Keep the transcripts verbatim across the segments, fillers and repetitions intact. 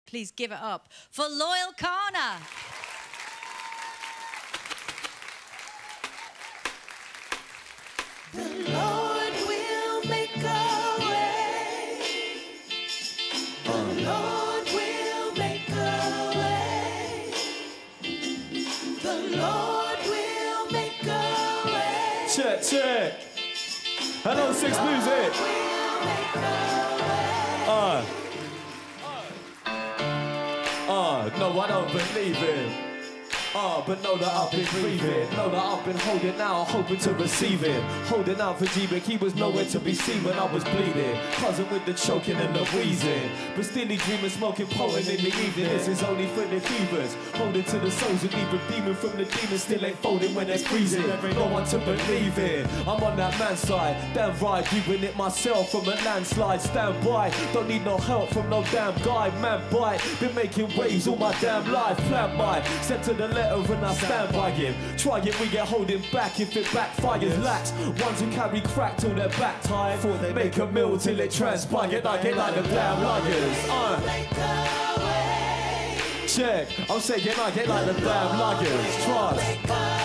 Please give it up for Loyal Kana. The Lord will make a way. The Lord will make a way. The Lord will make a way. Check, check. Hello, Six Music. Uh. Uh, no, I don't believe it. Uh, but know that I've been breathing. Know that I've been holding out, hoping to receive it. Holding out for G, but he was nowhere to be seen when I was bleeding. Cousin with the choking and the wheezing. But still he dreaming, smoking potent in the evening. This is only for the fevers. Holding to the souls and even demon from the demons. Still ain't folding when it's freezing. There ain't no one to believe in. I'm on that man's side. Damn right, doing it myself from a landslide. Stand by, don't need no help from no damn guy. Man bite, been making waves all my damn life. Plan by, step to the left and I stand by him. Try it, we get holding back if it backfires. Lax, ones who carry crack till they're back tired. Before they make a meal till it transpires. I get like the damn liars. Uh. Check, I'm saying I get like the damn liars. Trust.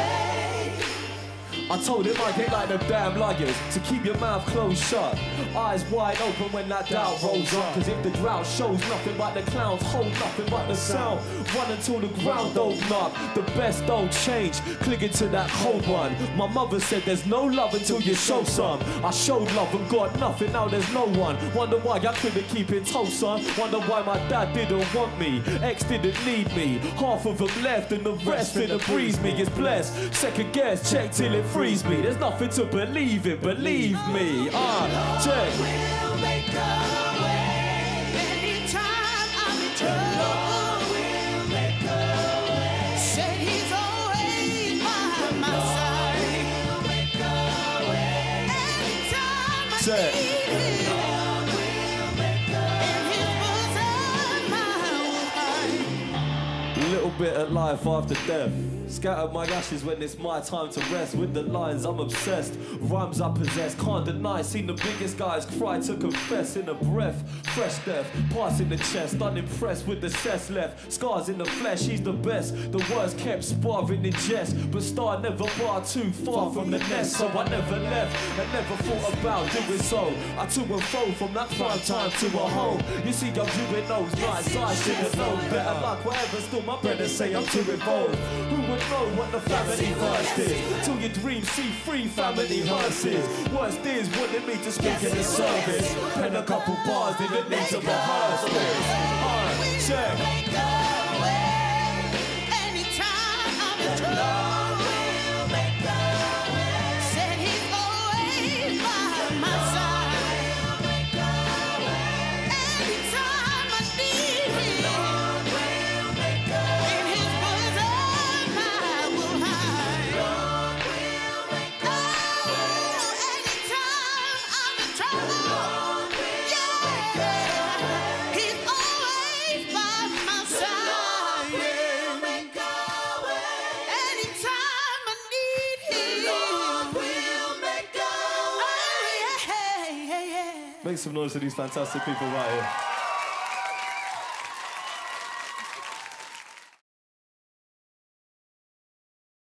I told him I get like the damn liars. To keep your mouth closed shut, eyes wide open when that doubt rolls up. Cause if the drought shows nothing but the clowns, hold nothing but the sound. Run until the ground open up. The best don't change, clinging to that cold one. My mother said there's no love until you show some. I showed love and got nothing, now there's no one. Wonder why I couldn't keep in tow, son. Wonder why my dad didn't want me. Ex didn't need me. Half of them left and the rest finna breeze me. It's blessed. Second guess, check till it frees me. There's nothing to believe in, believe me. Ah, uh, check. Will make a way. Anytime I'm in trouble, will make a way. Said he's always by my side. Will make a way. Anytime I check. need him, Lord will make a way. In his bosom I will hide. Little bit of life after death. Scatter my ashes when it's my time to rest. With the lines I'm obsessed, rhymes I possess. Can't deny, seen the biggest guys cry to confess. In a breath, fresh death, pass in the chest. Unimpressed with the cess left. Scars in the flesh, he's the best. The words kept sparring in jest. But star never bar too far from the nest. So I never left, and never thought about doing so. I to and fro from that prime time to a home. You see I'm doing those nights, I should have known better. Like whatever, still my brother say I'm too involved. Who would know what the family first is? Till your dreams see free family hearses. Worst is wanting me to speak in the service. Pen a couple bars, didn't need to rehearse this. Alright, check. Make a way. Anytime I'm in trouble, will make a way. Said he's always by my side. Will make a way. Anytime I need him, Lord will make a way. In his bosom I will hide. Lord will make a way. Anytime I'm in trouble, Lord will make a way. He's always by my side. Will make a way. Anytime I need him, Lord will make a way. Oh, yeah, yeah, yeah. Make some noise for these fantastic people right here.